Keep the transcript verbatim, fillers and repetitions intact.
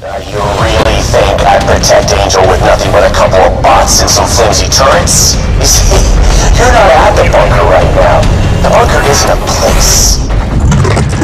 You really think I protect Angel with nothing but a couple of bots and some flimsy turrets? You see, you're not at the bunker right now. The bunker isn't a place.